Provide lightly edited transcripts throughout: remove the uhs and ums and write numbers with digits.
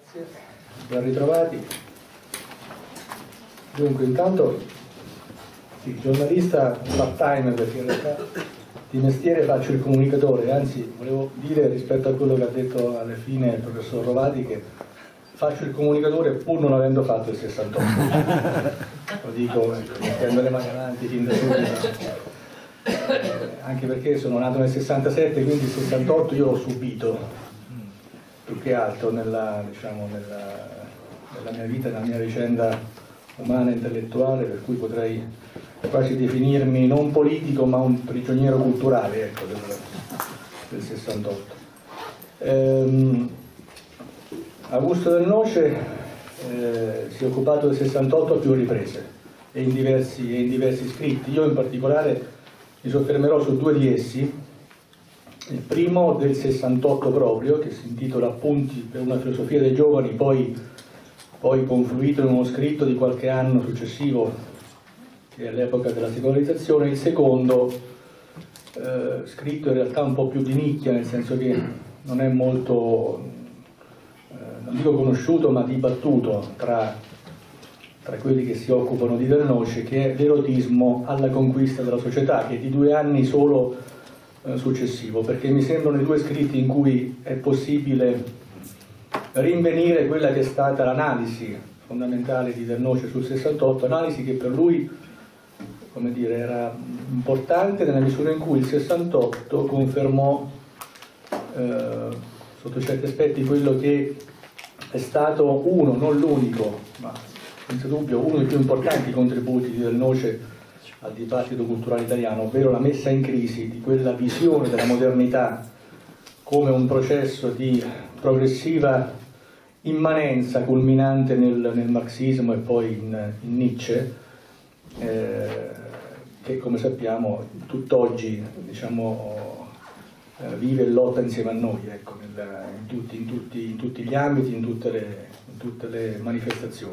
Ben ritrovati. Dunque, intanto sì, giornalista part-time, perché in realtà di mestiere faccio il comunicatore, anzi volevo dire rispetto a quello che ha detto alla fine il professor Rovati che faccio il comunicatore pur non avendo fatto il 68. Lo dico, mettendo le mani avanti fin da subito. Anche perché sono nato nel 67, quindi il 68 io l'ho subito più che altro nella mia vita, nella mia vicenda umana e intellettuale, per cui potrei quasi definirmi non politico ma un prigioniero culturale, ecco, del 68. Augusto Del Noce si è occupato del 68 a più riprese e in diversi scritti. Io in particolare mi soffermerò su due di essi, il primo del 68 proprio, che si intitola Appunti per una filosofia dei giovani, poi confluito in uno scritto di qualche anno successivo, che è all'epoca della secolarizzazione, il secondo, scritto in realtà un po' più di nicchia, nel senso che non è molto, non dico conosciuto, ma dibattuto tra quelli che si occupano di Del Noce, che è L'erotismo alla conquista della società, che è di 2 anni solo successivo, perché mi sembrano i due scritti in cui è possibile rinvenire quella che è stata l'analisi fondamentale di Del Noce sul 68, analisi che per lui, come dire, era importante nella misura in cui il 68 confermò sotto certi aspetti quello che è stato uno, non l'unico, ma senza dubbio uno dei più importanti contributi di Del Noce al dibattito culturale italiano, ovvero la messa in crisi di quella visione della modernità come un processo di progressiva immanenza culminante nel marxismo e poi in Nietzsche, che come sappiamo tutt'oggi vive e lotta insieme a noi, ecco, in tutti gli ambiti, in tutte le manifestazioni.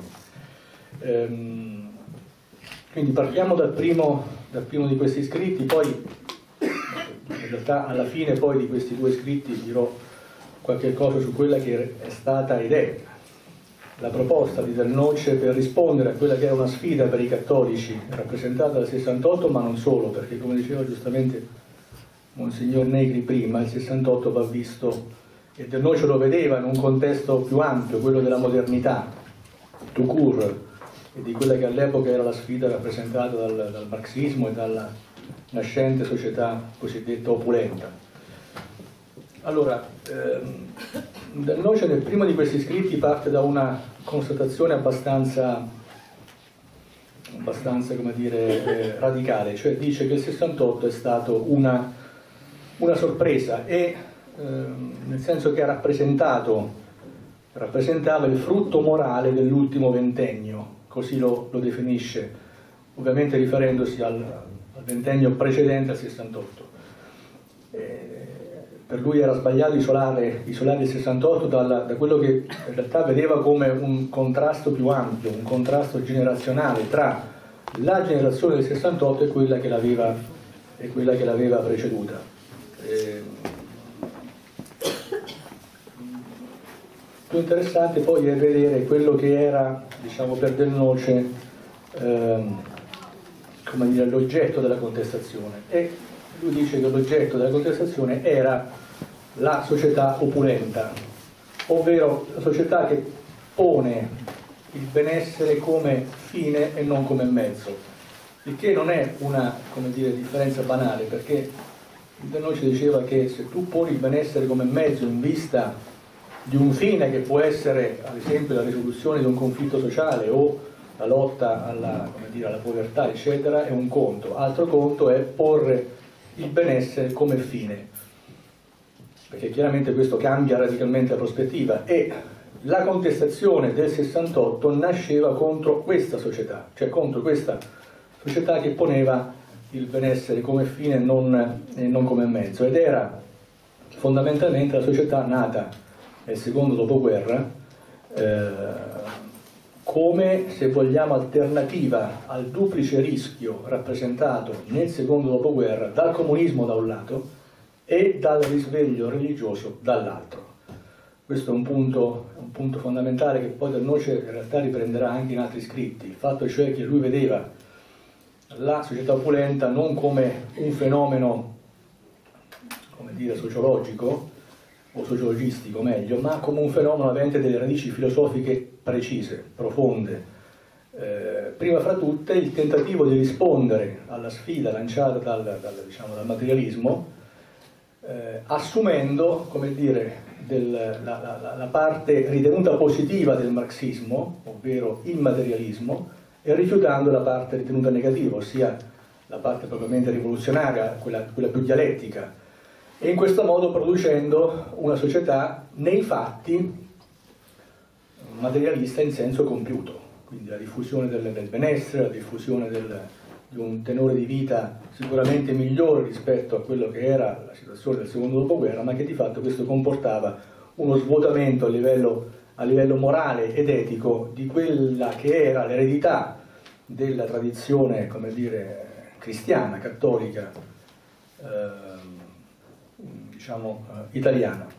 Quindi partiamo dal primo di questi scritti, poi in realtà alla fine poi di questi due scritti dirò qualche cosa su quella che è stata ed è la proposta di Del Noce per rispondere a quella che era una sfida per i cattolici rappresentata dal 68, ma non solo, perché come diceva giustamente Monsignor Negri prima, il 68 va visto, e Del Noce lo vedeva in un contesto più ampio, quello della modernità, tout court, e di quella che all'epoca era la sfida rappresentata dal marxismo e dalla nascente società cosiddetta opulenta. Allora, Del Noce nel primo di questi scritti parte da una constatazione abbastanza come dire, radicale, cioè dice che il 68 è stato una sorpresa e nel senso che rappresentava il frutto morale dell'ultimo ventennio, così lo definisce, ovviamente riferendosi al ventennio precedente al 68. Per lui era sbagliato isolare il 68 da quello che in realtà vedeva come un contrasto più ampio, un contrasto generazionale tra la generazione del 68 e quella che l'aveva preceduta. Più interessante poi è vedere quello che era, diciamo, per Del Noce come dire, l'oggetto della contestazione, e lui dice che l'oggetto della contestazione era la società opulenta, ovvero la società che pone il benessere come fine e non come mezzo, il che non è una, come dire, differenza banale, perché Del Noce diceva che se tu poni il benessere come mezzo in vista di un fine che può essere ad esempio la risoluzione di un conflitto sociale o la lotta alla povertà eccetera, è un conto. Altro conto è porre il benessere come fine, perché chiaramente questo cambia radicalmente la prospettiva, e la contestazione del 68 nasceva contro questa società, cioè contro questa società che poneva il benessere come fine e non come mezzo, ed era fondamentalmente la società nata nel secondo dopoguerra come, se vogliamo, alternativa al duplice rischio rappresentato nel secondo dopoguerra dal comunismo da un lato e dal risveglio religioso dall'altro. questo è un punto fondamentale che poi Del Noce in realtà riprenderà anche in altri scritti, il fatto cioè che lui vedeva la società opulenta non come un fenomeno, come dire, sociologico o sociologistico meglio, ma come un fenomeno avente delle radici filosofiche precise, profonde. Prima fra tutte il tentativo di rispondere alla sfida lanciata dal materialismo, assumendo, come dire, la parte ritenuta positiva del marxismo, ovvero il materialismo, e rifiutando la parte ritenuta negativa, ossia la parte propriamente rivoluzionaria, quella più dialettica, e in questo modo producendo una società nei fatti materialista in senso compiuto, quindi la diffusione del benessere, la diffusione di un tenore di vita sicuramente migliore rispetto a quello che era la situazione del secondo dopoguerra, ma che di fatto questo comportava uno svuotamento a livello morale ed etico di quella che era l'eredità della tradizione, come dire, cristiana, cattolica, italiana.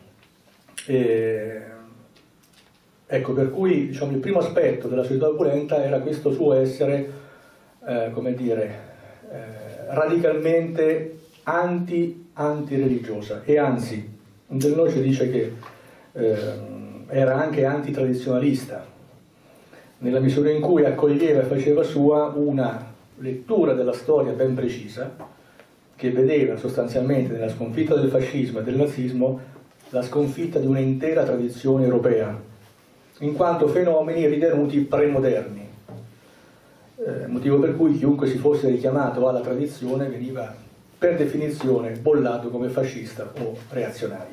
Ecco, per cui il primo aspetto della società opulenta era questo suo essere, come dire, radicalmente anti-religiosa, e anzi, Del Noce dice che era anche antitradizionalista, nella misura in cui accoglieva e faceva sua una lettura della storia ben precisa, che vedeva sostanzialmente nella sconfitta del fascismo e del nazismo la sconfitta di un'intera tradizione europea, in quanto fenomeni ritenuti premoderni, motivo per cui chiunque si fosse richiamato alla tradizione veniva per definizione bollato come fascista o reazionario.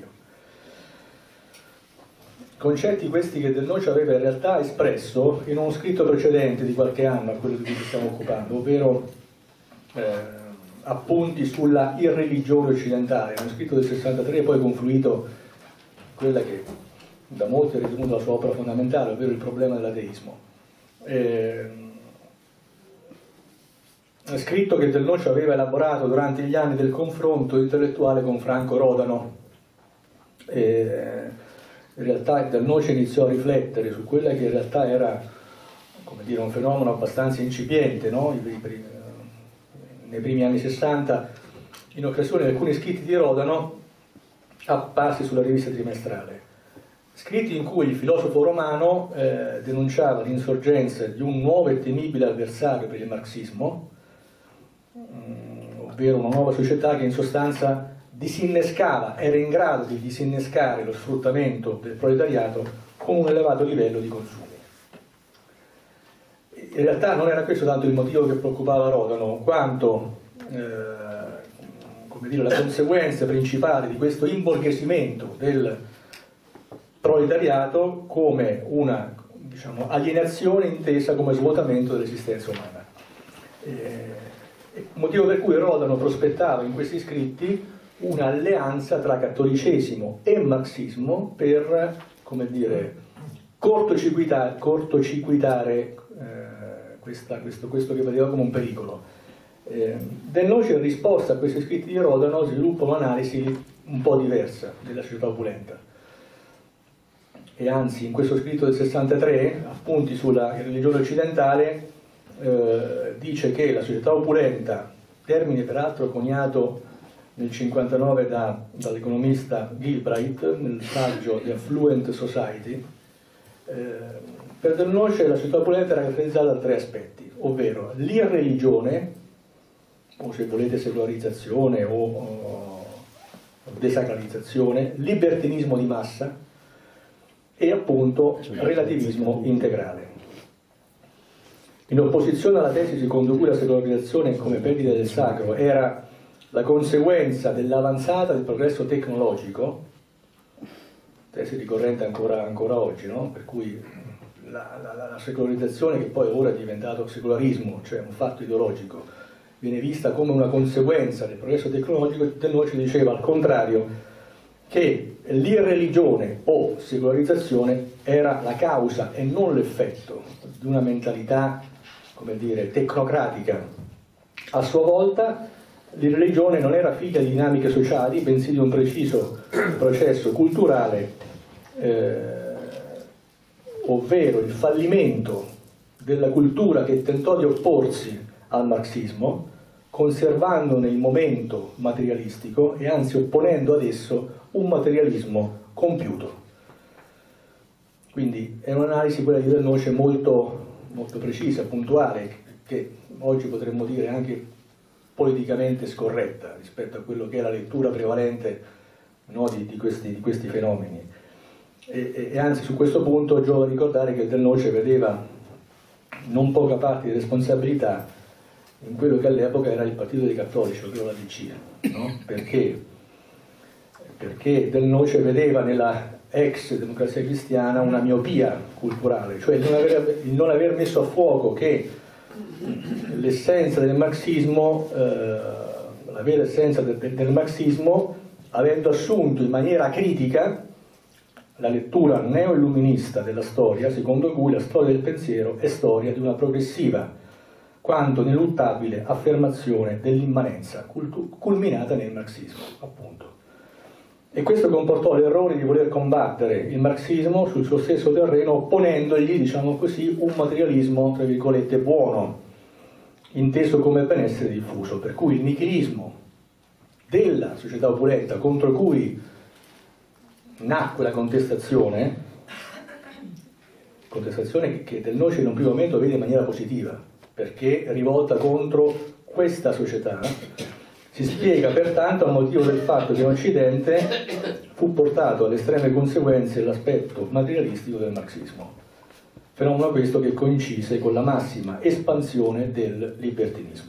Concetti questi che Del Noce aveva in realtà espresso in uno scritto precedente di qualche anno a quello di cui ci stiamo occupando, ovvero appunti sulla irreligione occidentale, uno scritto del 63 e poi confluito quella che da molti è ritenuta la sua opera fondamentale, ovvero il problema dell'ateismo. Scritto che Del Noce aveva elaborato durante gli anni del confronto intellettuale con Franco Rodano. In realtà Del Noce iniziò a riflettere su quella che in realtà era, come dire, un fenomeno abbastanza incipiente, no? Nei primi anni 60, in occasione di alcuni scritti di Rodano apparsi sulla rivista trimestrale. Scritti in cui il filosofo romano denunciava l'insorgenza di un nuovo e temibile avversario per il marxismo, ovvero una nuova società che in sostanza era in grado di disinnescare lo sfruttamento del proletariato con un elevato livello di consumi. In realtà non era questo tanto il motivo che preoccupava Rodano, quanto come dire, la conseguenza principale di questo imborghesimento del proletariato come una, alienazione intesa come svuotamento dell'esistenza umana. Motivo per cui Rodano prospettava in questi scritti un'alleanza tra cattolicesimo e marxismo per, come dire, cortocircuitare questo che vedeva come un pericolo. Del Noce, in risposta a questi scritti di Rodano, sviluppa un'analisi un po' diversa della società opulenta. E anzi, in questo scritto del 63, appunti sulla religione occidentale, dice che la società opulenta, termine peraltro coniato nel 59 dall'economista Gilbride nel saggio The Affluent Society, per Del Noce la società opulenta era caratterizzata da tre aspetti, ovvero l'irreligione, o se volete secolarizzazione o desacralizzazione, libertinismo di massa e appunto relativismo integrale. In opposizione alla tesi secondo cui la secolarizzazione come perdita del sacro era la conseguenza dell'avanzata del progresso tecnologico, tesi ricorrente ancora oggi, no? Per cui la secolarizzazione, che poi ora è diventato secolarismo, cioè un fatto ideologico, viene vista come una conseguenza del progresso tecnologico. Del Noce diceva al contrario che l'irreligione o secolarizzazione era la causa e non l'effetto di una mentalità, come dire, tecnocratica. A sua volta l'irreligione non era figlia di dinamiche sociali, bensì di un preciso processo culturale ovvero il fallimento della cultura che tentò di opporsi al marxismo, conservandone il momento materialistico e anzi opponendo ad esso un materialismo compiuto. Quindi è un'analisi, quella di Del Noce, molto precisa, puntuale, che oggi potremmo dire anche politicamente scorretta rispetto a quello che è la lettura prevalente, no, di questi fenomeni. E anzi, su questo punto giova ricordare che Del Noce vedeva non poca parte di responsabilità in quello che all'epoca era il partito dei cattolici, ovvero la DC, no? Perché Del Noce vedeva nella ex democrazia cristiana una miopia culturale, cioè il non aver messo a fuoco che l'essenza del marxismo, la vera essenza del marxismo, avendo assunto in maniera critica la lettura neoilluminista della storia, secondo cui la storia del pensiero è storia di una progressiva quanto ineluttabile affermazione dell'immanenza culminata nel marxismo, appunto. E questo comportò l'errore di voler combattere il marxismo sul suo stesso terreno, opponendogli, diciamo così, un materialismo, tra virgolette, buono, inteso come benessere diffuso, per cui il nichilismo della società opulenta contro cui nacque la contestazione che Del Noce in un primo momento vede in maniera positiva, perché rivolta contro questa società. Si spiega pertanto a motivo del fatto che in Occidente fu portato alle estreme conseguenze l'aspetto materialistico del marxismo, fenomeno questo che coincise con la massima espansione del libertinismo.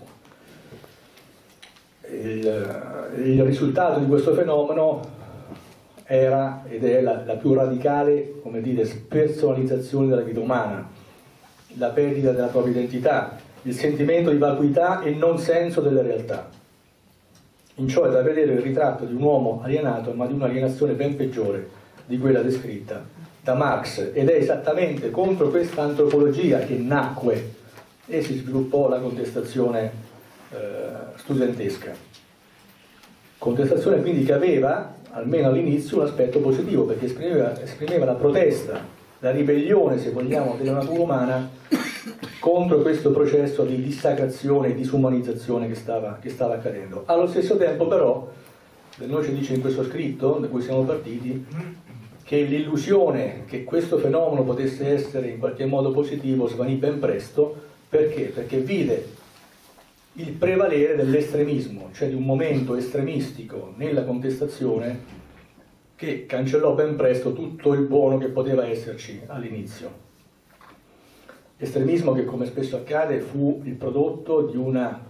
Il risultato di questo fenomeno era ed è la più radicale, come dire, spersonalizzazione della vita umana, la perdita della propria identità, il sentimento di vacuità e non senso della realtà. In ciò è da vedere il ritratto di un uomo alienato, ma di un'alienazione ben peggiore di quella descritta da Marx, ed è esattamente contro questa antropologia che nacque e si sviluppò la contestazione studentesca. Contestazione quindi che aveva, almeno all'inizio, un aspetto positivo, perché esprimeva la protesta, la ribellione, se vogliamo, della natura umana contro questo processo di dissacrazione e disumanizzazione che stava accadendo. Allo stesso tempo però, Del Noce dice in questo scritto, da cui siamo partiti, che l'illusione che questo fenomeno potesse essere in qualche modo positivo svanì ben presto. Perché? Perché vide il prevalere dell'estremismo, cioè di un momento estremistico nella contestazione che cancellò ben presto tutto il buono che poteva esserci all'inizio. Estremismo che, come spesso accade, fu il prodotto di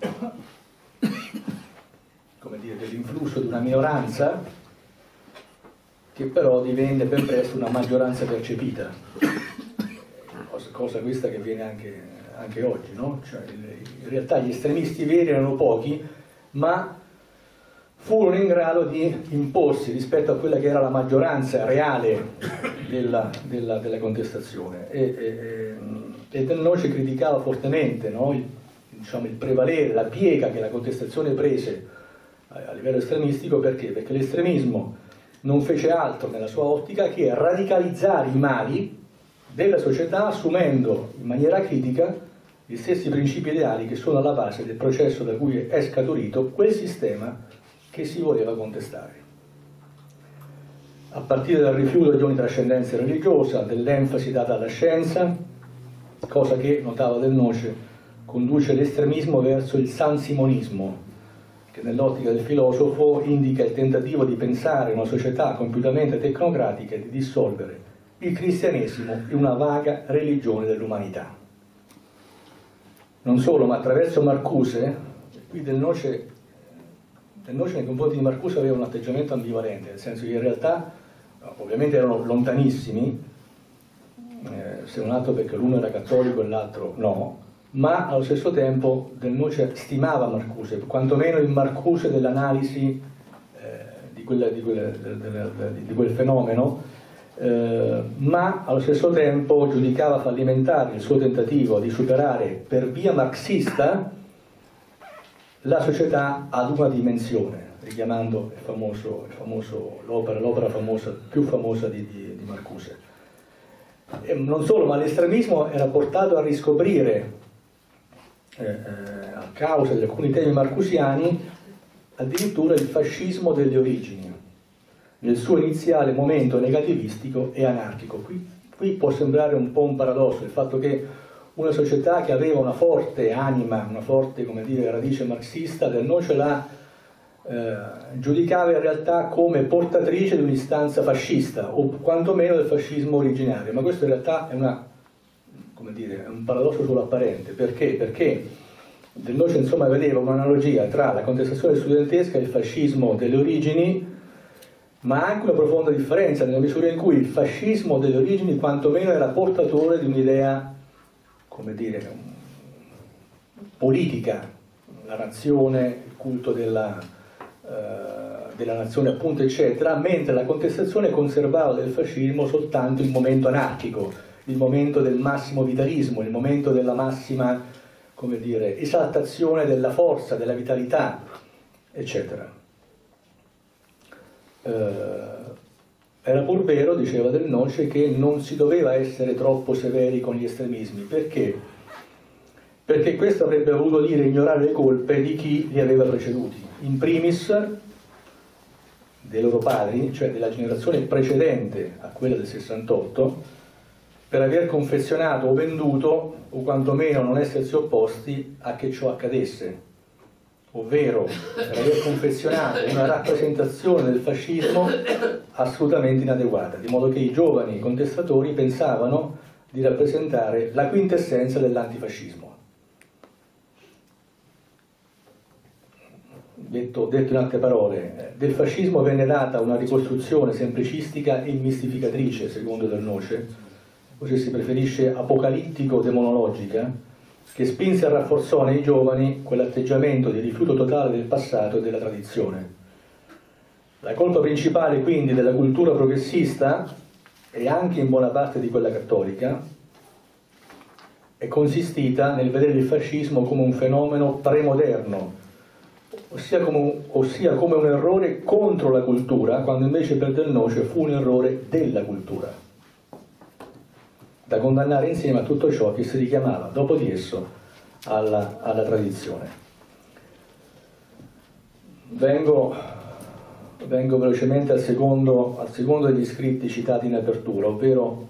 dell'influsso di una minoranza che però divenne ben presto una maggioranza percepita, cosa questa che avviene anche oggi, no? Cioè, in realtà gli estremisti veri erano pochi, ma furono in grado di imporsi rispetto a quella che era la maggioranza reale della contestazione. E Del Noce criticava fortemente, no? il prevalere, la piega che la contestazione prese a livello estremistico. Perché? Perché l'estremismo non fece altro nella sua ottica che radicalizzare i mali della società, assumendo in maniera critica gli stessi principi ideali che sono alla base del processo da cui è scaturito quel sistema che si voleva contestare. A partire dal rifiuto di ogni trascendenza religiosa, dell'enfasi data alla scienza, cosa che, notava Del Noce, conduce l'estremismo verso il sansimonismo, che nell'ottica del filosofo indica il tentativo di pensare una società compiutamente tecnocratica e di dissolvere il cristianesimo in una vaga religione dell'umanità. Non solo, ma attraverso Marcuse, qui Del Noce nei confronti di Marcuse aveva un atteggiamento ambivalente, nel senso che in realtà ovviamente erano lontanissimi, se non altro perché l'uno era cattolico e l'altro no, ma allo stesso tempo Del Noce stimava Marcuse, quantomeno il Marcuse dell'analisi di quel fenomeno, ma allo stesso tempo giudicava fallimentare il suo tentativo di superare per via marxista la società ad una dimensione, richiamando l'opera famosa, più famosa di Marcuse. E non solo, ma l'estremismo era portato a riscoprire, a causa di alcuni temi marcusiani, addirittura il fascismo delle origini, nel suo iniziale momento negativistico e anarchico. Qui può sembrare un po' un paradosso il fatto che una società che aveva una forte anima, una forte, come dire, radice marxista, Del Noce la giudicava in realtà come portatrice di un'istanza fascista, o quantomeno del fascismo originario. Ma questo in realtà è un paradosso solo apparente. Perché? Perché Del Noce, insomma, vedeva un'analogia tra la contestazione studentesca e il fascismo delle origini, ma anche una profonda differenza, nella misura in cui il fascismo delle origini quantomeno era portatore di un'idea, come dire, politica, la nazione, il culto della nazione, appunto, eccetera, mentre la contestazione conservava del fascismo soltanto il momento anarchico, il momento del massimo vitalismo, il momento della massima, come dire, esaltazione della forza, della vitalità, eccetera. Era pur vero, diceva Del Noce, che non si doveva essere troppo severi con gli estremismi. Perché? Perché questo avrebbe voluto dire ignorare le colpe di chi li aveva preceduti, in primis dei loro padri, cioè della generazione precedente a quella del 68, per aver confezionato o venduto, o quantomeno non essersi opposti a che ciò accadesse, ovvero per aver confezionato una rappresentazione del fascismo assolutamente inadeguata, di modo che i giovani contestatori pensavano di rappresentare la quintessenza dell'antifascismo. Detto in altre parole, del fascismo venne data una ricostruzione semplicistica e mistificatrice, secondo Del Noce, o se si preferisce apocalittico-demonologica, che spinse e rafforzò nei giovani quell'atteggiamento di rifiuto totale del passato e della tradizione. La colpa principale, quindi, della cultura progressista, e anche in buona parte di quella cattolica, è consistita nel vedere il fascismo come un fenomeno premoderno, ossia come un errore contro la cultura, quando invece per Del Noce fu un errore della cultura, da condannare insieme a tutto ciò che si richiamava dopo di esso alla tradizione. Vengo velocemente al secondo degli scritti citati in apertura, ovvero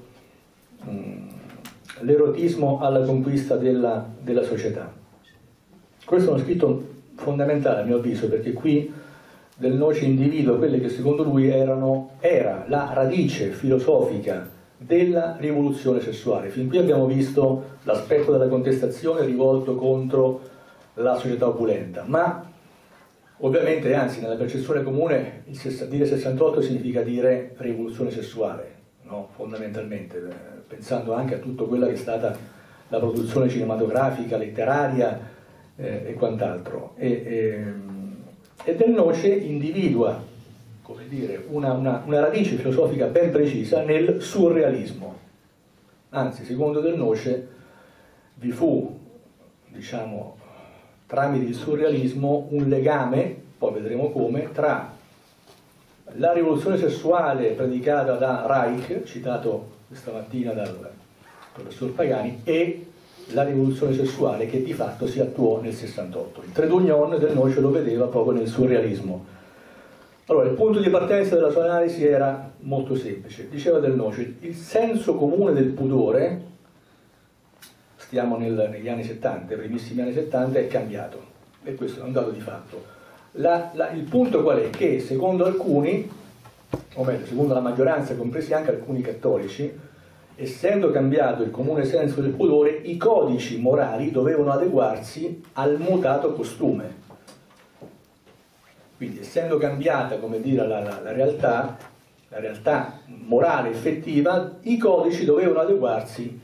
l'erotismo alla conquista della società. Questo è uno scritto fondamentale, a mio avviso, perché qui Del Noce individua quelle che secondo lui era la radice filosofica della rivoluzione sessuale. Fin qui abbiamo visto l'aspetto della contestazione rivolto contro la società opulenta, ma ovviamente, anzi, nella percezione comune, dire 68 significa dire rivoluzione sessuale, no? Fondamentalmente, pensando anche a tutto quella che è stata la produzione cinematografica, letteraria e quant'altro. E Del Noce individua, come dire, una radice filosofica ben precisa nel surrealismo. Anzi, secondo Del Noce vi fu, diciamo, tramite il surrealismo un legame, poi vedremo come, tra la rivoluzione sessuale predicata da Reich, citato questa mattina dal professor Pagani, e la rivoluzione sessuale che di fatto si attuò nel 68. Il trait d'union Del Noce lo vedeva proprio nel surrealismo. Allora, il punto di partenza della sua analisi era molto semplice. Diceva Del Noce, il senso comune del pudore, stiamo negli anni 70, i primissimi anni 70, è cambiato, e questo è un dato di fatto. Il punto qual è? Che secondo alcuni, o meglio, secondo la maggioranza, compresi anche alcuni cattolici, essendo cambiato il comune senso del pudore, i codici morali dovevano adeguarsi al mutato costume. Quindi, essendo cambiata, come dire, la realtà morale effettiva, i codici dovevano adeguarsi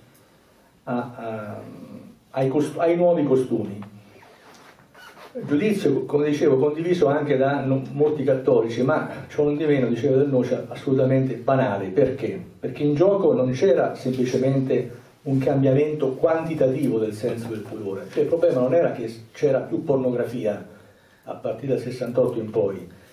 ai nuovi costumi. Giudizio, come dicevo, condiviso anche da molti cattolici, ma ciò non di meno, diceva Del Noce, assolutamente banale. Perché? Perché in gioco non c'era semplicemente un cambiamento quantitativo del senso del pudore, cioè il problema non era che c'era più pornografia a partire dal 68 in poi,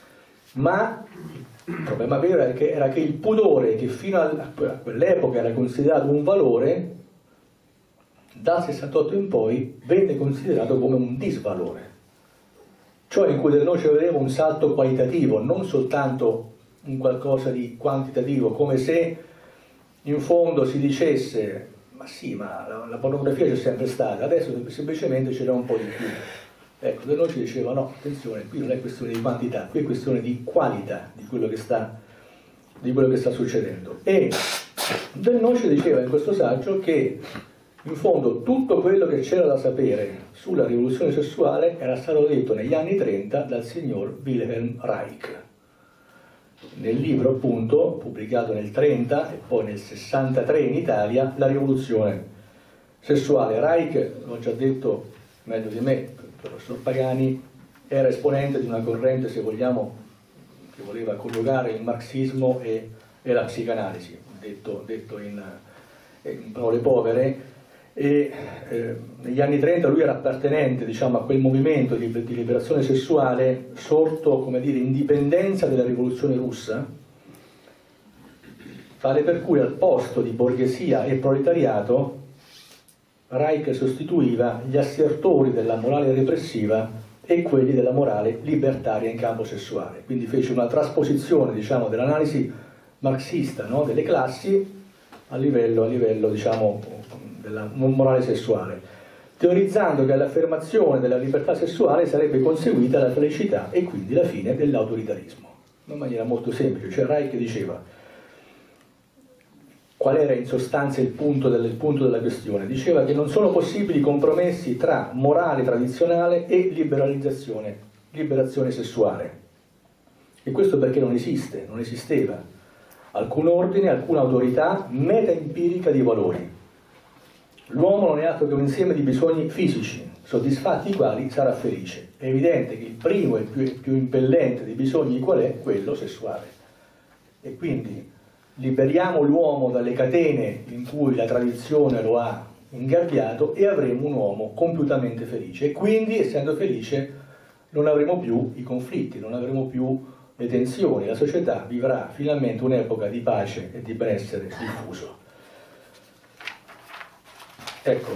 ma il problema vero era che il pudore, che fino a quell'epoca era considerato un valore, dal 68 in poi venne considerato come un disvalore. Cioè in cui noi ci vedremo un salto qualitativo, non soltanto un qualcosa di quantitativo, come se in fondo si dicesse ma sì, ma la pornografia c'è sempre stata, adesso semplicemente ce n'è un po' di più. Ecco, da noi ci diceva no, attenzione, qui non è questione di quantità, qui è questione di qualità di quello che sta succedendo. E Del Noce diceva in questo saggio che in fondo tutto quello che c'era da sapere sulla rivoluzione sessuale era stato detto negli anni 30 dal signor Wilhelm Reich. Nel libro appunto, pubblicato nel 30 e poi nel 63 in Italia, La rivoluzione sessuale. Reich, l'ho già detto meglio di me, il professor Pagani, era esponente di una corrente, se vogliamo, che voleva coniugare il marxismo e la psicanalisi, detto in parole povere, e negli anni 30 lui era appartenente, diciamo, a quel movimento di liberazione sessuale sorto, come dire, in dipendenza della rivoluzione russa, tale per cui al posto di borghesia e proletariato Reich sostituiva gli assertori della morale repressiva e quelli della morale libertaria in campo sessuale. Quindi fece una trasposizione, diciamo, dell'analisi marxista, no, delle classi a livello diciamo, della morale sessuale, teorizzando che all'affermazione della libertà sessuale sarebbe conseguita la felicità e quindi la fine dell'autoritarismo. In maniera molto semplice, cioè Reich diceva qual era in sostanza il punto della questione. Diceva che non sono possibili compromessi tra morale tradizionale e liberazione sessuale. E questo perché non esisteva alcun ordine, alcuna autorità meta-empirica di valori. L'uomo non è altro che un insieme di bisogni fisici, soddisfatti i quali sarà felice. È evidente che il primo e più impellente dei bisogni qual è? Quello sessuale. E quindi liberiamo l'uomo dalle catene in cui la tradizione lo ha ingabbiato e avremo un uomo compiutamente felice. E quindi, essendo felice, non avremo più i conflitti, non avremo più le tensioni, la società vivrà finalmente un'epoca di pace e di benessere diffuso. Ecco,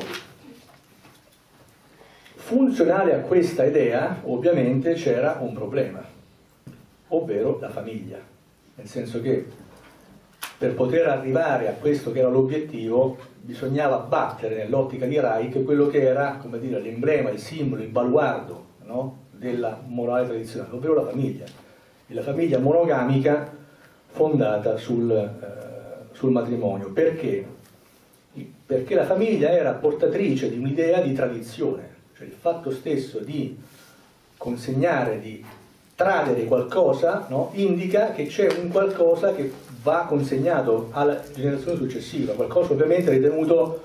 funzionale a questa idea ovviamente c'era un problema, ovvero la famiglia, nel senso che per poter arrivare a questo che era l'obiettivo bisognava battere nell'ottica di Reich quello che era, come dire, l'emblema, il simbolo, il baluardo, no, della morale tradizionale, ovvero la famiglia, e la famiglia monogamica fondata sul matrimonio. Perché? Perché la famiglia era portatrice di un'idea di tradizione, cioè il fatto stesso di consegnare, di tradere qualcosa, no, indica che c'è un qualcosa che va consegnato alla generazione successiva, qualcosa ovviamente ritenuto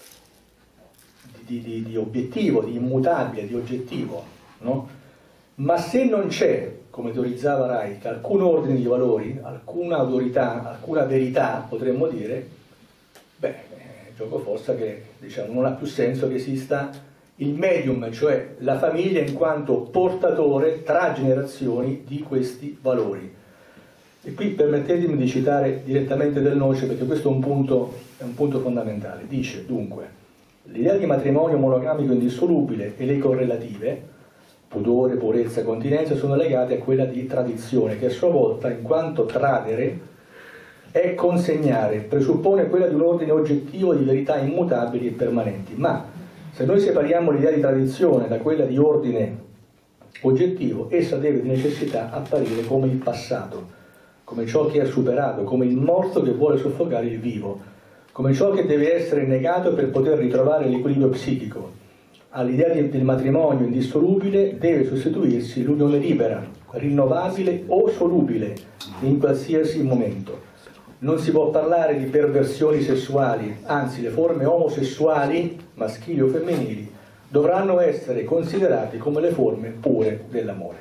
di obiettivo, di immutabile, di oggettivo, no? Ma se non c'è, come teorizzava Reich, alcun ordine di valori, alcuna autorità, alcuna verità, potremmo dire, gioco fossa che, diciamo, non ha più senso che esista il medium, cioè la famiglia in quanto portatore tra generazioni di questi valori. E qui permettetemi di citare direttamente Del Noce, perché questo è un punto fondamentale. Dice dunque: l'idea di matrimonio monogamico indissolubile e le correlative, pudore, purezza, continenza, sono legate a quella di tradizione, che a sua volta, in quanto tradere, è consegnare, presuppone quella di un ordine oggettivo di verità immutabili e permanenti. Ma se noi separiamo l'idea di tradizione da quella di ordine oggettivo, essa deve di necessità apparire come il passato, come ciò che è superato, come il morto che vuole soffocare il vivo, come ciò che deve essere negato per poter ritrovare l'equilibrio psichico. All'idea del matrimonio indissolubile deve sostituirsi l'unione libera, rinnovabile o solubile in qualsiasi momento. Non si può parlare di perversioni sessuali, anzi le forme omosessuali, maschili o femminili, dovranno essere considerate come le forme pure dell'amore.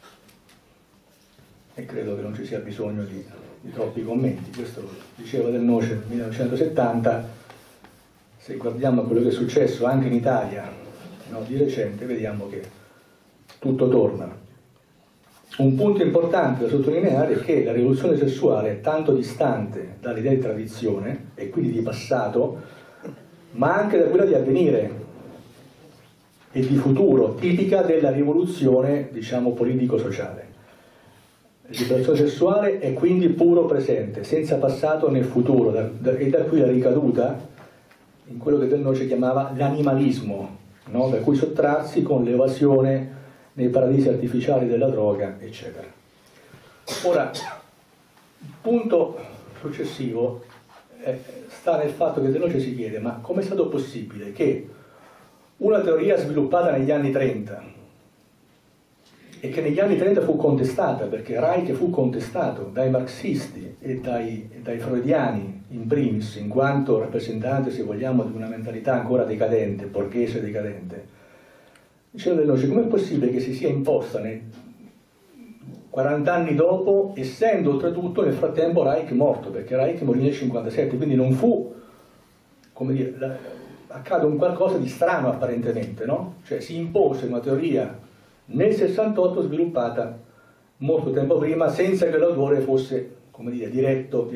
E credo che non ci sia bisogno di troppi commenti. Questo lo diceva Del Noce nel 1970. Se guardiamo a quello che è successo anche in Italia, no, di recente, vediamo che tutto torna. un punto importante da sottolineare è che la rivoluzione sessuale è tanto distante dall'idea di tradizione e quindi di passato, ma anche da quella di avvenire e di futuro, tipica della rivoluzione, diciamo, politico-sociale. La liberazione sessuale è quindi puro presente, senza passato né futuro, e da qui la ricaduta in quello che Del Noce chiamava l'animalismo, no? Da cui sottrarsi con l'evasione nei paradisi artificiali della droga, eccetera. Ora, il punto successivo sta nel fatto che Del Noce si chiede: ma com'è stato possibile che una teoria sviluppata negli anni 30 e che negli anni 30 fu contestata, perché Reich fu contestato dai marxisti e dai freudiani in primis, in quanto rappresentante, se vogliamo, di una mentalità ancora decadente, borghese decadente, diceva Del Noce: com'è possibile che si sia imposta 40 anni dopo, essendo oltretutto nel frattempo Reich morto, perché Reich morì nel 1957, quindi non fu, come dire, accade un qualcosa di strano apparentemente, no? Cioè si impose una teoria nel 68 sviluppata molto tempo prima, senza che l'autore fosse, come dire, diretto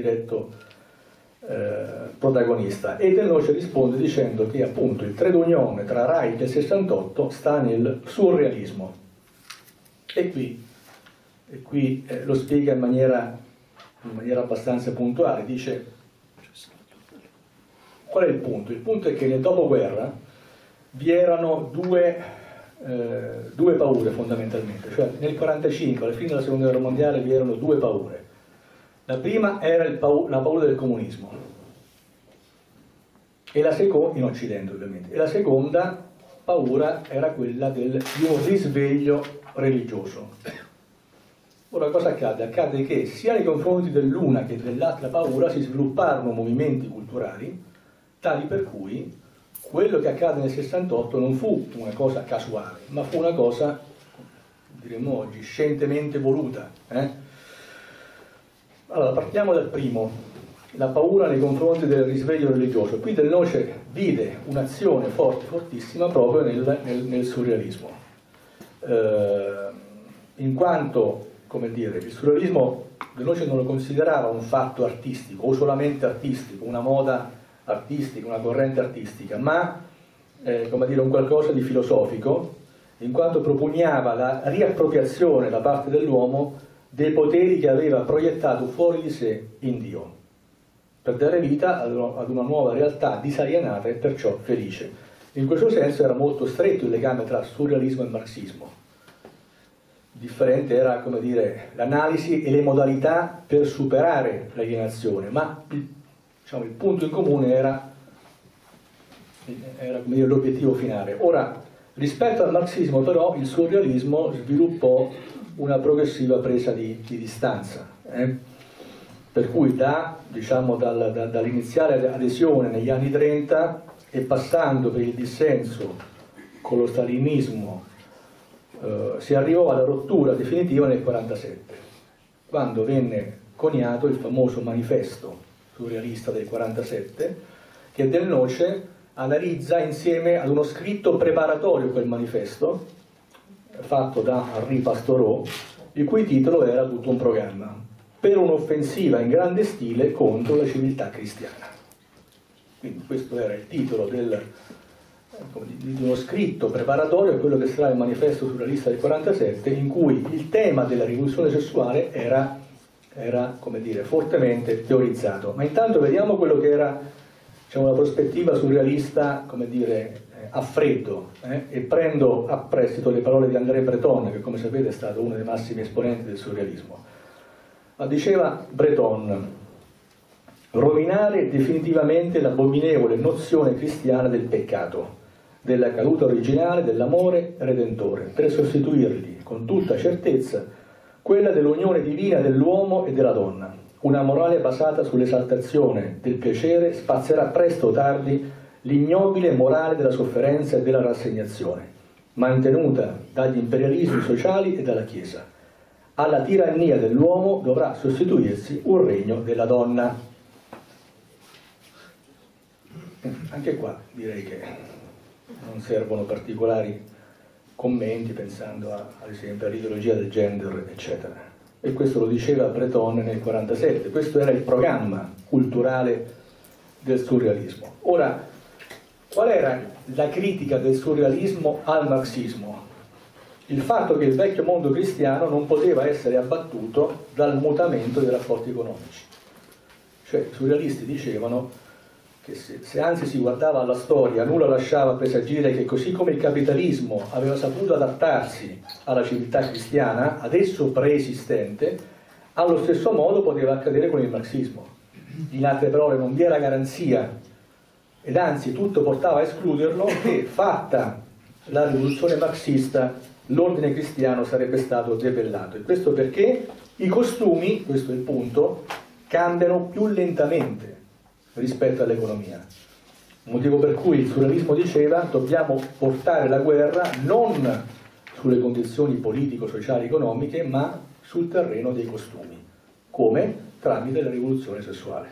protagonista. E Del Noce risponde dicendo che appunto il trade union tra Reich e il 68 sta nel surrealismo, e qui lo spiega in maniera abbastanza puntuale. Dice: qual è il punto? Il punto è che nel dopoguerra vi erano due paure fondamentalmente, cioè nel 1945, alla fine della seconda guerra mondiale, vi erano due paure. La prima era la paura del comunismo, e la seconda, in Occidente ovviamente, e la seconda paura era quella di un risveglio religioso. Ora cosa accade? Accade che sia nei confronti dell'una che dell'altra paura si svilupparono movimenti culturali tali per cui quello che accade nel 68 non fu una cosa casuale, ma fu una cosa, diremmo oggi, scientemente voluta. Allora, partiamo dal primo, la paura nei confronti del risveglio religioso. Qui Del Noce vide un'azione forte, fortissima, proprio nel surrealismo, in quanto, come dire, il surrealismo Del Noce non lo considerava un fatto artistico o solamente artistico, una moda artistica, una corrente artistica, ma come dire, un qualcosa di filosofico, in quanto propugnava la riappropriazione da parte dell'uomo dei poteri che aveva proiettato fuori di sé in Dio, per dare vita ad una nuova realtà disalienata e perciò felice. In questo senso era molto stretto il legame tra surrealismo e marxismo. Differente era, come dire, l'analisi e le modalità per superare l'alienazione, ma diciamo, il punto in comune era come dire, l'obiettivo finale. Ora, rispetto al marxismo però il surrealismo sviluppò una progressiva presa di distanza, per cui diciamo, dall'iniziale adesione negli anni 30 e passando per il dissenso con lo stalinismo, si arrivò alla rottura definitiva nel 1947, quando venne coniato il famoso manifesto surrealista del 1947, che Del Noce analizza insieme ad uno scritto preparatorio, quel manifesto, fatto da Henri Pastoreau, il cui titolo era tutto un programma per un'offensiva in grande stile contro la civiltà cristiana. Quindi questo era il titolo di uno scritto preparatorio a quello che sarà il manifesto surrealista del 1947, in cui il tema della rivoluzione sessuale era, come dire, fortemente teorizzato. Ma intanto vediamo quello che era, diciamo, la prospettiva surrealista, come dire, a freddo, e prendo a prestito le parole di André Breton, che come sapete è stato uno dei massimi esponenti del surrealismo. Ma diceva Breton: rovinare definitivamente l'abominevole nozione cristiana del peccato, della caduta originale, dell'amore redentore, per sostituirgli con tutta certezza quella dell'unione divina dell'uomo e della donna. Una morale basata sull'esaltazione del piacere spazzerà presto o tardi l'ignobile morale della sofferenza e della rassegnazione, mantenuta dagli imperialismi sociali e dalla Chiesa. Alla tirannia dell'uomo dovrà sostituirsi un regno della donna. Anche qua direi che non servono particolari commenti, pensando ad esempio all'ideologia del gender, eccetera. E questo lo diceva Breton nel 1947, questo era il programma culturale del surrealismo. Ora, qual era la critica del surrealismo al marxismo? Il fatto che il vecchio mondo cristiano non poteva essere abbattuto dal mutamento dei rapporti economici. Cioè, i surrealisti dicevano che se anzi si guardava alla storia, nulla lasciava presagire che così come il capitalismo aveva saputo adattarsi alla civiltà cristiana, ad esso preesistente, allo stesso modo poteva accadere con il marxismo. In altre parole, non vi era garanzia, ed anzi tutto portava a escluderlo, che fatta la rivoluzione marxista l'ordine cristiano sarebbe stato debellato. E questo perché i costumi, questo è il punto, cambiano più lentamente rispetto all'economia. Motivo per cui il surrealismo diceva: dobbiamo portare la guerra non sulle condizioni politico-sociali economiche, ma sul terreno dei costumi. Come? Tramite la rivoluzione sessuale.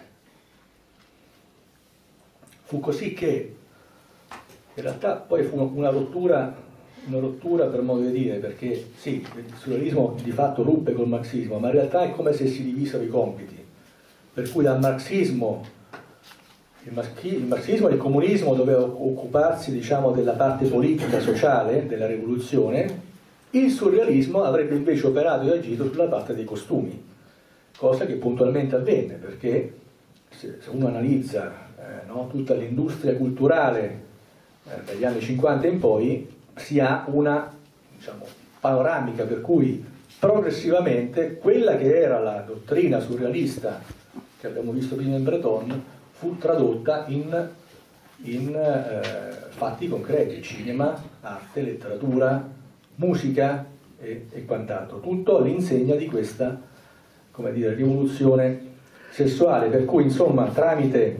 Fu così che in realtà poi fu una rottura per modo di dire, perché sì, il surrealismo di fatto ruppe col marxismo, ma in realtà è come se si divisero i compiti, per cui dal marxismo il marxismo e il comunismo doveva occuparsi, diciamo, della parte politica, sociale della rivoluzione, il surrealismo avrebbe invece operato e agito sulla parte dei costumi, cosa che puntualmente avvenne, perché se uno analizza tutta l'industria culturale dagli anni 50 in poi, si ha una, diciamo, panoramica per cui progressivamente quella che era la dottrina surrealista che abbiamo visto prima in Breton fu tradotta in fatti concreti: cinema, arte, letteratura, musica e quant'altro, tutto all'insegna di questa, come dire, rivoluzione sessuale, per cui insomma tramite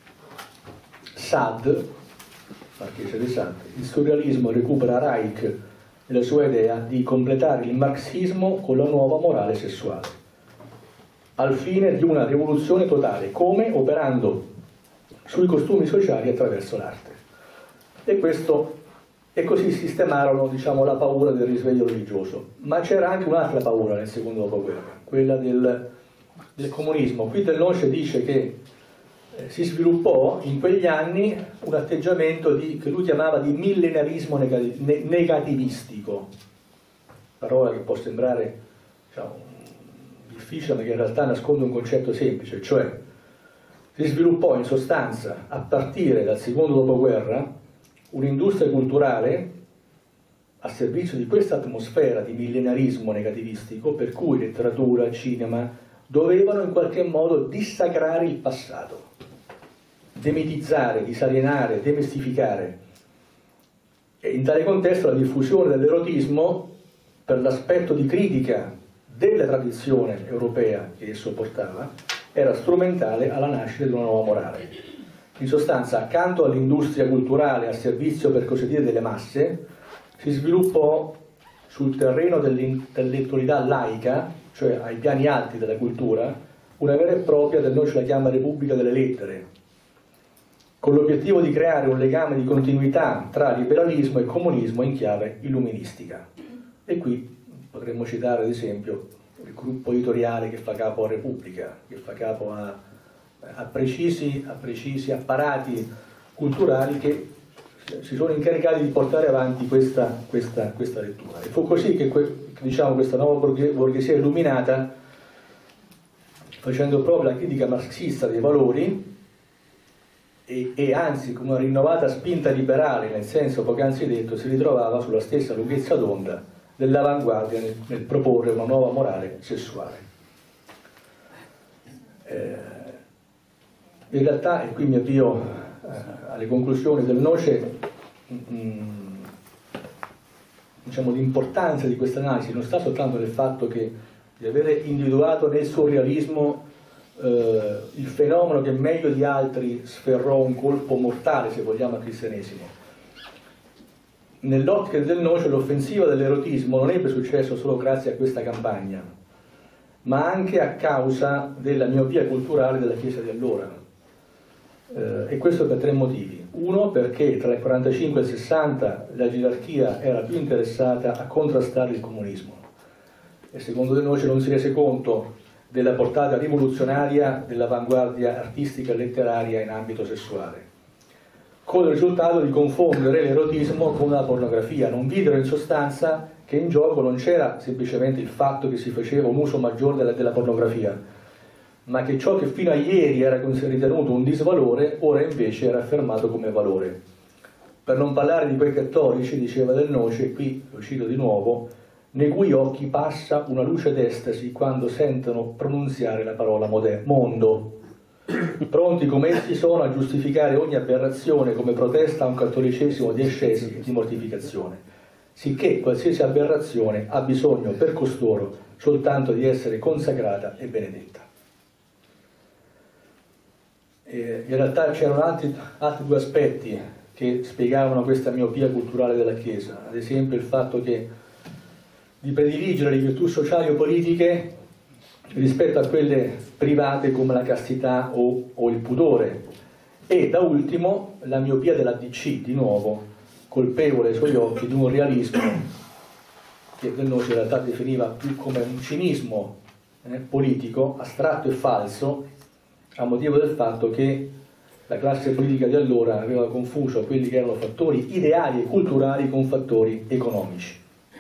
Sade, Marchese de Sade, il surrealismo recupera Reich e la sua idea di completare il marxismo con la nuova morale sessuale, al fine di una rivoluzione totale, come? Operando sui costumi sociali attraverso l'arte. E così sistemarono, diciamo, la paura del risveglio religioso. Ma c'era anche un'altra paura nel secondo dopoguerra, quella del comunismo. Qui Del Noce dice che si sviluppò in quegli anni un atteggiamento che lui chiamava di millenarismo negativistico, parola che può sembrare, diciamo, difficile, ma che in realtà nasconde un concetto semplice, cioè si sviluppò in sostanza a partire dal secondo dopoguerra un'industria culturale a servizio di questa atmosfera di millenarismo negativistico, per cui letteratura, cinema dovevano in qualche modo dissacrare il passato, demitizzare, disalienare, demestificare. E in tale contesto la diffusione dell'erotismo, per l'aspetto di critica della tradizione europea che esso portava, era strumentale alla nascita di una nuova morale. In sostanza, accanto all'industria culturale a servizio, per così dire, delle masse, si sviluppò sul terreno dell'intellettualità laica, cioè ai piani alti della cultura, una vera e propria, Del Noce la chiama Repubblica delle Lettere, con l'obiettivo di creare un legame di continuità tra liberalismo e comunismo in chiave illuministica. E qui potremmo citare ad esempio il gruppo editoriale che fa capo a Repubblica, che fa capo a precisi apparati culturali che si sono incaricati di portare avanti questa lettura. E fu così che diciamo, questa nuova borghesia illuminata, facendo proprio la critica marxista dei valori e anzi con una rinnovata spinta liberale, nel senso poc'anzi detto, si ritrovava sulla stessa lunghezza d'onda dell'avanguardia nel proporre una nuova morale sessuale. In realtà, e qui mi avvio alle conclusioni Del Noce, diciamo, l'importanza di questa analisi non sta soltanto nel fatto di avere individuato nel surrealismo il fenomeno che meglio di altri sferrò un colpo mortale, se vogliamo, al cristianesimo. Nell'ottica Del Noce l'offensiva dell'erotismo non ebbe successo solo grazie a questa campagna, ma anche a causa della miopia culturale della Chiesa di allora. E questo per tre motivi. Uno, perché tra il 45 e il 60 la gerarchia era più interessata a contrastare il comunismo e secondo De Noce non si rese conto della portata rivoluzionaria dell'avanguardia artistica e letteraria in ambito sessuale, con il risultato di confondere l'erotismo con la pornografia. Non videro in sostanza che in gioco non c'era semplicemente il fatto che si faceva un uso maggiore della pornografia, ma che ciò che fino a ieri era ritenuto un disvalore, ora invece era affermato come valore. Per non parlare di quei cattolici, diceva Del Noce, qui lo cito di nuovo, nei cui occhi passa una luce d'estasi quando sentono pronunziare la parola mondo, pronti come essi sono a giustificare ogni aberrazione come protesta a un cattolicesimo di ascesi e di mortificazione, sicché qualsiasi aberrazione ha bisogno per costoro soltanto di essere consacrata e benedetta. In realtà c'erano altri due aspetti che spiegavano questa miopia culturale della Chiesa, ad esempio il fatto che di prediligere le virtù sociali o politiche rispetto a quelle private come la castità o il pudore, e da ultimo la miopia della DC, di nuovo colpevole ai suoi occhi di un realismo che Del Noce in realtà definiva più come un cinismo politico astratto e falso, a motivo del fatto che la classe politica di allora aveva confuso quelli che erano fattori ideali e culturali con fattori economici.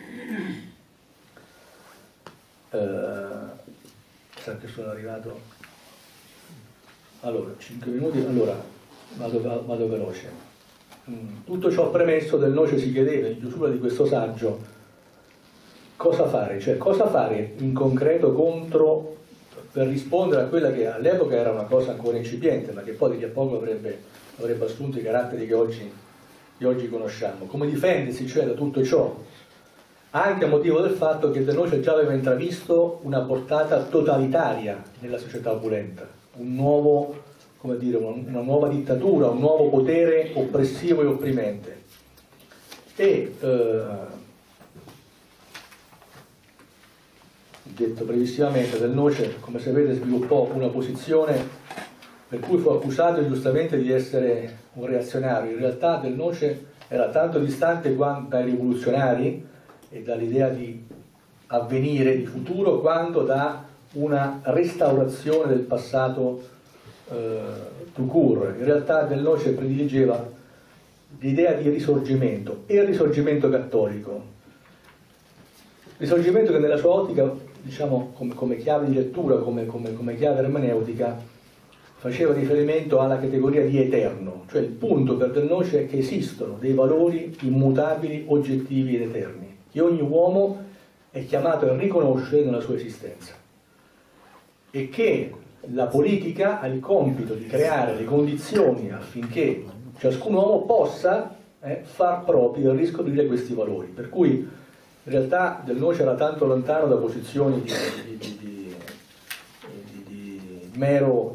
Sa che sono arrivato, allora 5 minuti, allora vado veloce. Tutto ciò premesso, Del Noce si chiedeva in chiusura di questo saggio cosa fare, cioè cosa fare in concreto per rispondere a quella che all'epoca era una cosa ancora incipiente, ma che poi di lì a poco avrebbe assunto i caratteri che oggi conosciamo. Come difendersi cioè da tutto ciò, anche a motivo del fatto che Del Noce già aveva intravisto una portata totalitaria nella società opulenta, un nuovo, come dire, una nuova dittatura, un nuovo potere oppressivo e opprimente. E detto brevissimamente, Del Noce, come sapete, sviluppò una posizione per cui fu accusato giustamente di essere un reazionario. In realtà Del Noce era tanto distante dai rivoluzionari e dall'idea di avvenire, di futuro, quanto da una restaurazione del passato tout court. In realtà Del Noce prediligeva l'idea di risorgimento, e il risorgimento cattolico. Risorgimento che nella sua ottica, diciamo, come chiave di lettura, come chiave ermeneutica, faceva riferimento alla categoria di eterno, cioè il punto per Del Noce è che esistono dei valori immutabili, oggettivi ed eterni, che ogni uomo è chiamato a riconoscere nella sua esistenza, e che la politica ha il compito di creare le condizioni affinché ciascun uomo possa far proprio e riscoprire questi valori. Per cui in realtà Del Noce era tanto lontano da posizioni di mero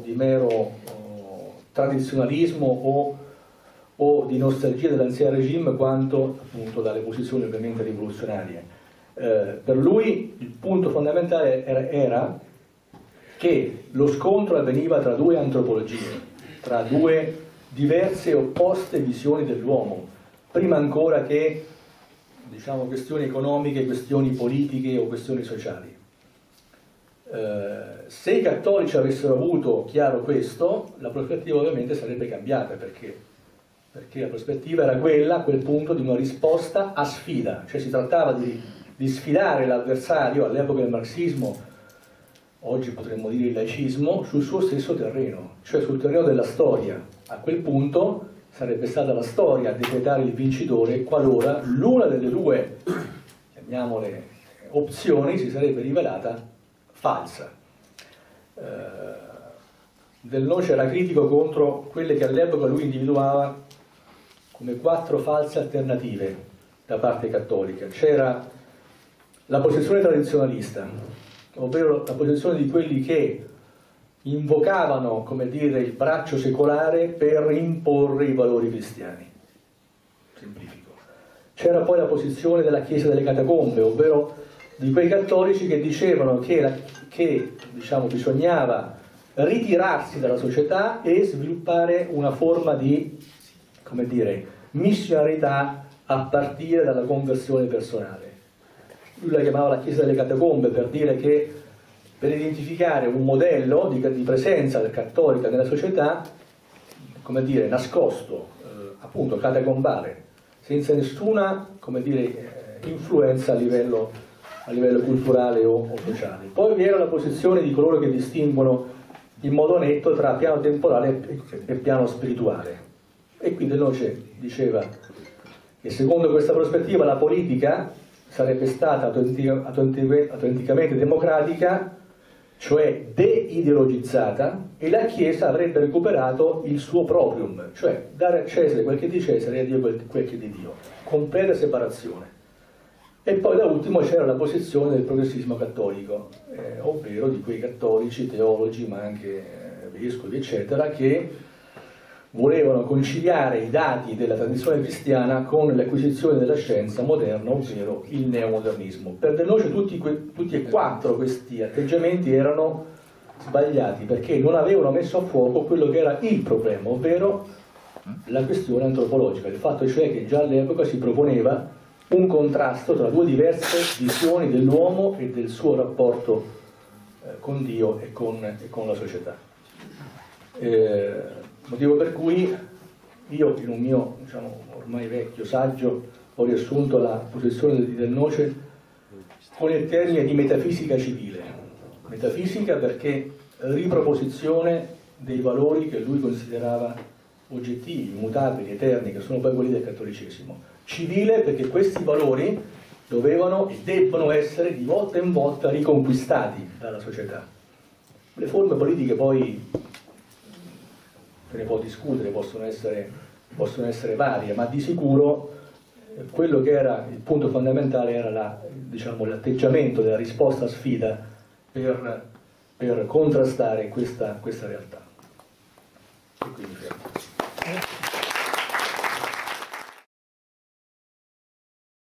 tradizionalismo o di nostalgia dell'ancien regime, quanto appunto dalle posizioni ovviamente rivoluzionarie. Per lui il punto fondamentale era che lo scontro avveniva tra due antropologie, tra due diverse e opposte visioni dell'uomo, prima ancora che, diciamo, questioni economiche, questioni politiche o questioni sociali. Se i cattolici avessero avuto chiaro questo, la prospettiva ovviamente sarebbe cambiata, perché la prospettiva era quella, a quel punto, di una risposta a sfida, cioè si trattava di sfidare l'avversario, all'epoca del marxismo, oggi potremmo dire il laicismo, sul suo stesso terreno, cioè sul terreno della storia. A quel punto sarebbe stata la storia a decretare il vincitore qualora l'una delle due, chiamiamole, opzioni si sarebbe rivelata falsa. Del Noce era critico contro quelle che all'epoca lui individuava come 4 false alternative da parte cattolica. C'era la posizione tradizionalista, ovvero la posizione di quelli che invocavano, come dire, il braccio secolare per imporre i valori cristiani. Semplifico. C'era poi la posizione della Chiesa delle Catacombe, ovvero di quei cattolici che dicevano che diciamo, bisognava ritirarsi dalla società e sviluppare una forma di come dire, missionarità a partire dalla conversione personale. Lui la chiamava la Chiesa delle Catacombe, per dire che per identificare un modello di presenza cattolica nella società, come dire, nascosto, appunto catacombale, senza nessuna, come dire, influenza a livello culturale o sociale. Poi vi era la posizione di coloro che distinguono in modo netto tra piano temporale e piano spirituale. E qui Del Noce diceva che secondo questa prospettiva la politica sarebbe stata autenticamente democratica, cioè deideologizzata, e la Chiesa avrebbe recuperato il suo proprium, cioè dare a Cesare quel che è di Cesare e a Dio quel che è di Dio. Completa separazione. E poi da ultimo c'era la posizione del progressismo cattolico, ovvero di quei cattolici, teologi, ma anche vescovi, eccetera, che volevano conciliare i dati della tradizione cristiana con l'acquisizione della scienza moderna, ovvero il neomodernismo. Per Del Noce tutti e quattro questi atteggiamenti erano sbagliati, perché non avevano messo a fuoco quello che era il problema, ovvero la questione antropologica, il fatto cioè che già all'epoca si proponeva un contrasto tra due diverse visioni dell'uomo e del suo rapporto con Dio e con la società. Motivo per cui io in un mio, diciamo, ormai vecchio saggio ho riassunto la posizione di Del Noce con il termine di metafisica civile. Metafisica perché riproposizione dei valori che lui considerava oggettivi, immutabili, eterni, che sono poi quelli del cattolicesimo. Civile perché questi valori dovevano e debbono essere di volta in volta riconquistati dalla società. Le forme politiche poi se ne può discutere, possono essere varie, ma di sicuro quello che era il punto fondamentale era diciamo, l'atteggiamento della risposta a sfida per contrastare questa realtà. E quindi fermo.